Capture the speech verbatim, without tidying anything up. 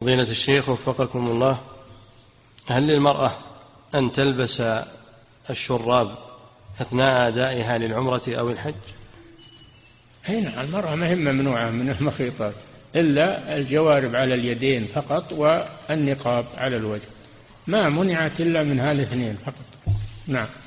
فضيلة الشيخ وفقكم الله، هل للمرأة أن تلبس الشراب أثناء أدائها للعمرة أو الحج؟ أي نعم، المرأة ما هي ممنوعة من المخيطات إلا الجوارب على اليدين فقط والنقاب على الوجه، ما منعت إلا من هالاثنين فقط. نعم.